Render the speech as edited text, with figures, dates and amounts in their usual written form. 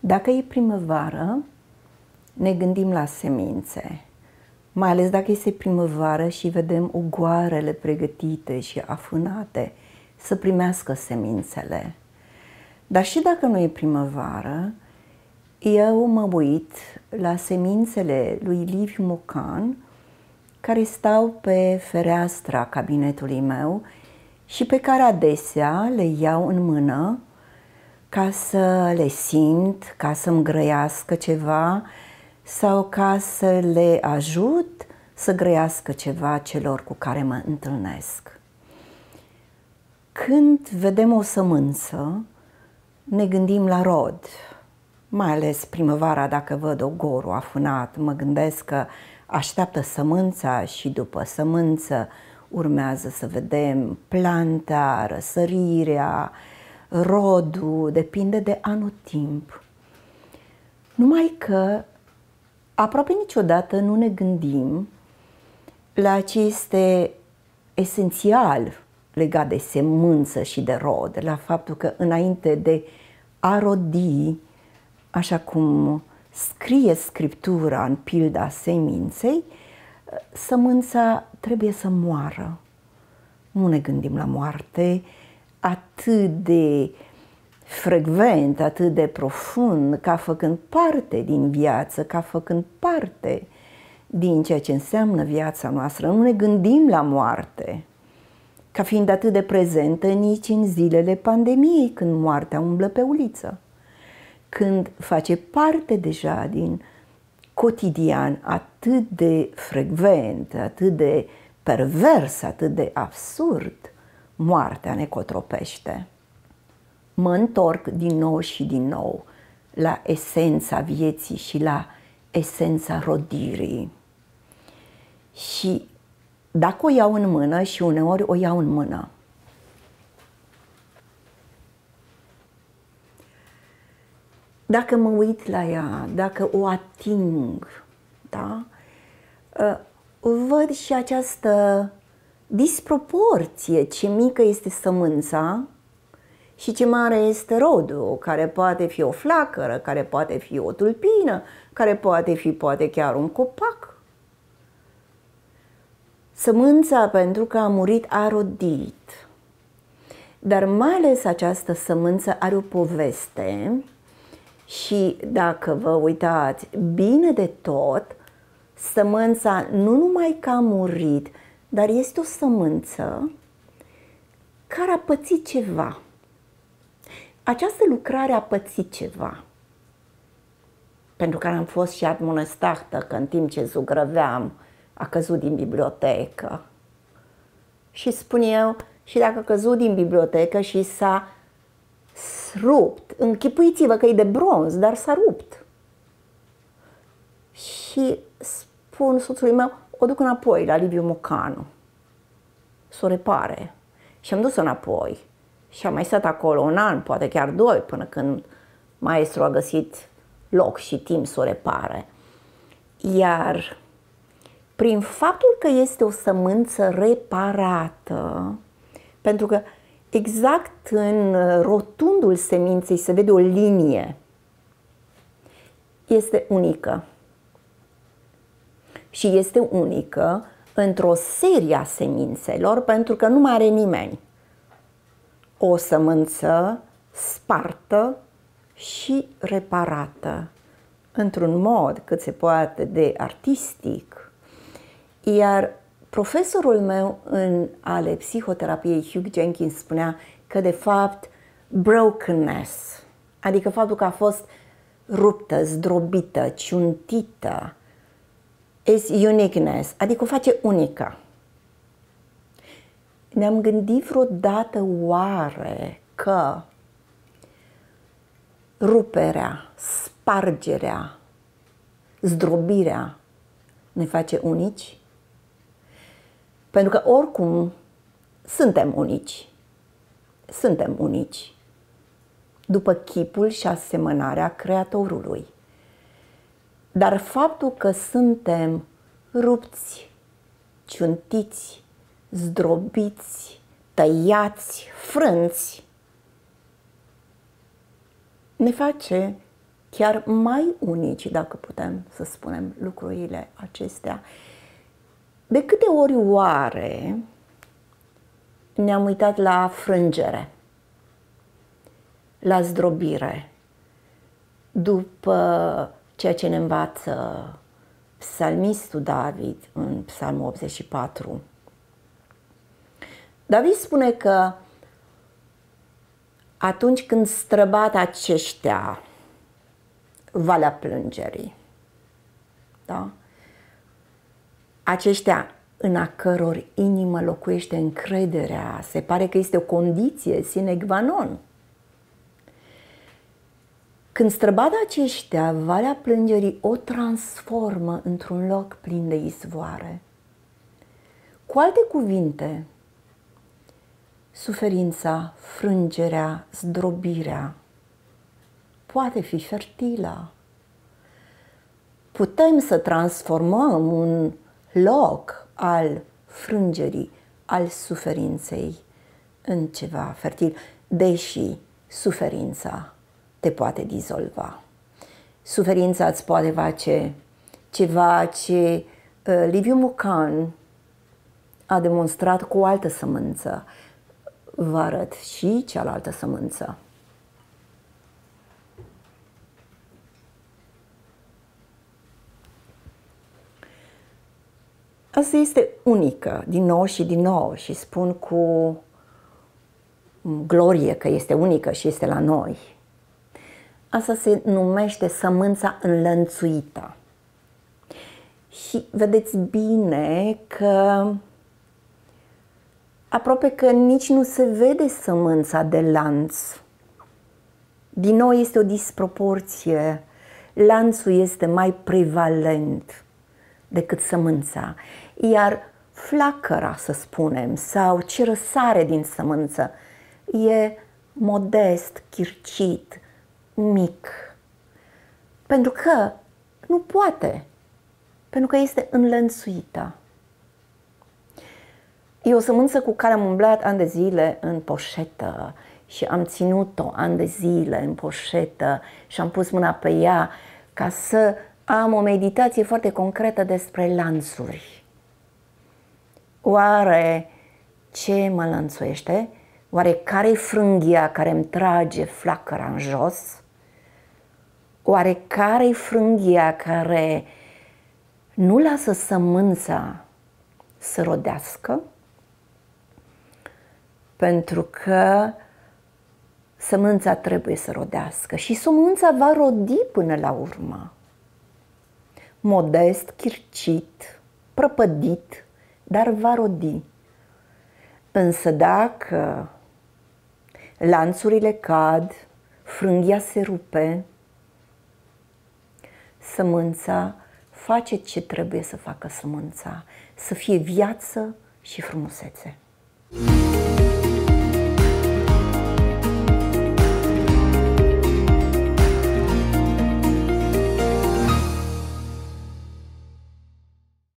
Dacă e primăvară, ne gândim la semințe, mai ales dacă este primăvară și vedem ogoarele pregătite și afânate să primească semințele. Dar și dacă nu e primăvară, eu mă uit la semințele lui Liviu Mocan, care stau pe fereastra cabinetului meu și pe care adesea le iau în mână ca să le simt, ca să-mi grăiască ceva sau ca să le ajut să grăiască ceva celor cu care mă întâlnesc. Când vedem o sămânță, ne gândim la rod, mai ales primăvara, dacă văd ogorul afânat, mă gândesc că așteaptă sămânța și după sămânță urmează să vedem planta, răsărirea, rodul, depinde de anotimp. Numai că aproape niciodată nu ne gândim la ce este esențial legat de semânță și de rod, la faptul că înainte de a rodi, așa cum scrie Scriptura în pilda seminței, sămânța trebuie să moară. Nu ne gândim la moarte atât de frecvent, atât de profund, ca făcând parte din viață, ca făcând parte din ceea ce înseamnă viața noastră. Nu ne gândim la moarte ca fiind atât de prezentă nici în zilele pandemiei, când moartea umblă pe uliță, când face parte deja din cotidian atât de frecvent, atât de pervers, atât de absurd, moartea ne cotropește. Mă întorc din nou și din nou la esența vieții și la esența rodirii. Și dacă o iau în mână, și uneori o iau în mână, dacă mă uit la ea, dacă o ating, da? Văd și această disproporție, ce mică este sămânța și ce mare este rodul, care poate fi o flacără, care poate fi o tulpină, care poate fi chiar un copac. Sămânța, pentru că a murit, a rodit. Dar mai ales această sămânță are o poveste și dacă vă uitați bine de tot, sămânța nu numai că a murit, dar este o sămânță care a pățit ceva. Această lucrare a pățit ceva, pentru care am fost și admonestată că în timp ce zugrăveam a căzut din bibliotecă. Și spun eu, și dacă a căzut din bibliotecă și s-a rupt, închipuiți-vă că e de bronz, dar s-a rupt. Și spun soțului meu, o duc înapoi la Liviu Mocanu, să o repare. Și am dus-o înapoi. Și am mai stat acolo un an, poate chiar 2, până când maestru a găsit loc și timp să o repare. Iar prin faptul că este o sămânță reparată, pentru că exact în rotundul seminței se vede o linie, este unică. Și este unică într-o serie a semințelor, pentru că nu mai are nimeni o sămânță spartă și reparată într-un mod cât se poate de artistic. Iar profesorul meu în ale psihoterapiei, Hugh Jenkins, spunea că de fapt brokenness, adică faptul că a fost ruptă, zdrobită, ciuntită, is uniqueness, adică o face unică. Ne-am gândit vreodată oare că ruperea, spargerea, zdrobirea ne face unici? Pentru că oricum suntem unici. Suntem unici. După chipul și asemănarea Creatorului. Dar faptul că suntem rupți, ciuntiți, zdrobiți, tăiați, frânți, ne face chiar mai unici, dacă putem să spunem lucrurile acestea. De câte ori oare ne-am uitat la frângere, la zdrobire, după ceea ce ne învață psalmistul David în Psalmul 84. David spune că atunci când străbat aceștia valea plângerii, da? Aceștia în a căror inimă locuiește încrederea, se pare că este o condiție sine qua non. Când străbat aceștia, valea plângerii o transformă într-un loc plin de izvoare. Cu alte cuvinte, suferința, frângerea, zdrobirea poate fi fertilă. Putem să transformăm un loc al frângerii, al suferinței în ceva fertil, deși suferința te poate dizolva. Suferința îți poate face ceva ce Liviu Mocan a demonstrat cu o altă sămânță. Vă arăt și cealaltă sămânță. Asta este unică, din nou și din nou, și spun cu glorie că este unică și este la noi. Asta se numește sămânța înlănțuită. Și vedeți bine că aproape că nici nu se vede sămânța de lanț. Din nou este o disproporție. Lanțul este mai prevalent decât sămânța. Iar flacăra, să spunem, sau ce răsare din sămânță, e modest, chircit, mic. Pentru că nu poate. Pentru că este înlănțuită. E o sămânță cu care am umblat ani de zile în poșetă și am ținut-o ani de zile în poșetă și am pus mâna pe ea ca să am o meditație foarte concretă despre lanțuri. Oare ce mă lanțuiește? Oare care-i frânghia care îmi trage flacăra în jos? Oare care-i frânghia care nu lasă sămânța să rodească? Pentru că sămânța trebuie să rodească și sămânța va rodi până la urmă. Modest, chircit, prăpădit, dar va rodi. Însă dacă lanțurile cad, frânghia se rupe, sămânța face ce trebuie să facă sămânța, să fie viață și frumusețe.